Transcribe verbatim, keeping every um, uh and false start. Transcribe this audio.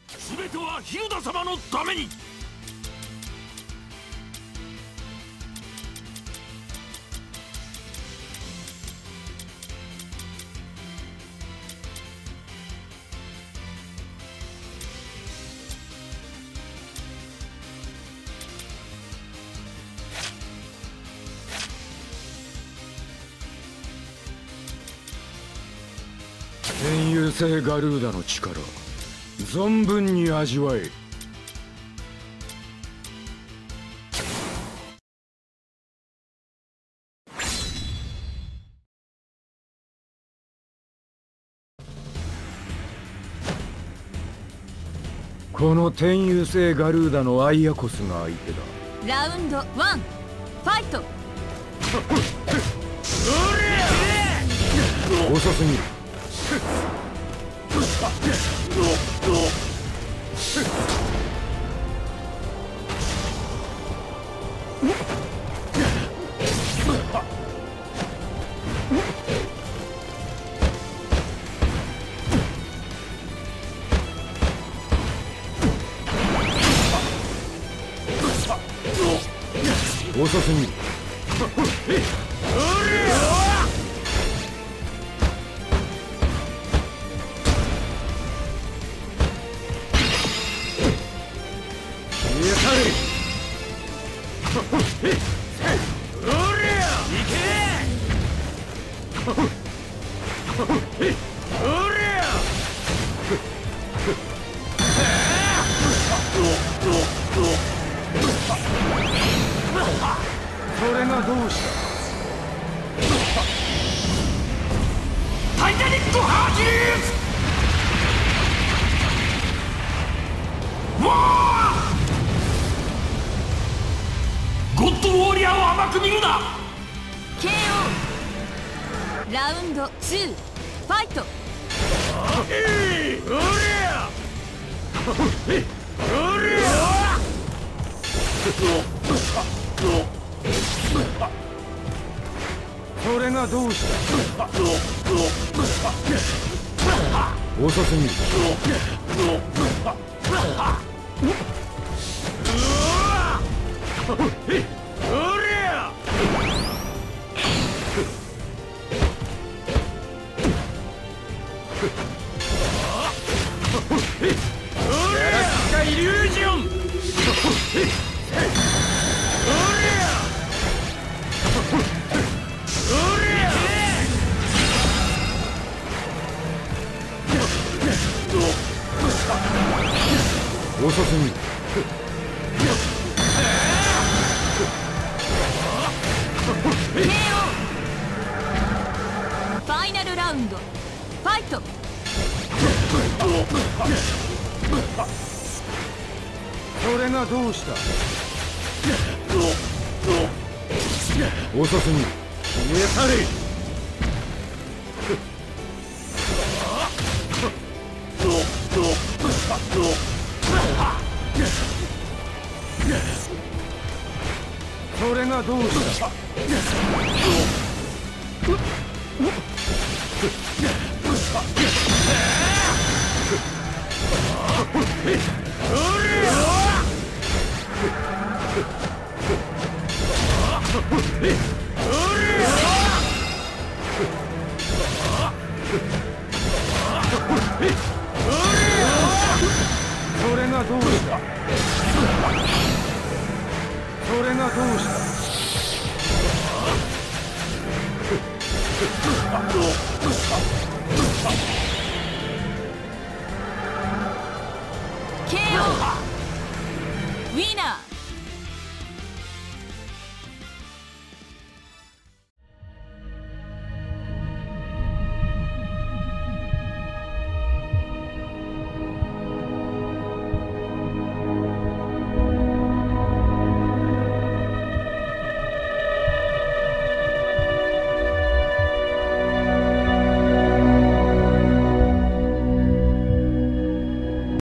全ては日向様のために。 天遊星ガルーダの力存分に味わえ。この天遊星ガルーダのアイアコスが相手だ。 ラウンドワンファイト。 遅すぎる。遅すぎる。それがどうした。 タイタニックハーキュリーズ。わあ、ゴッドウォーリアーを甘く見るな。 ケーオー ラウンドツーファイト。 それがどうした。遅すぎる。 イリュージョン。 遅すぎる。 ケーオー ファイナルラウンドファイト。 それがどうした。遅すぎる。消え去れ。それがどうした。それがどうした。それがどうした。 ケーオー ウィナー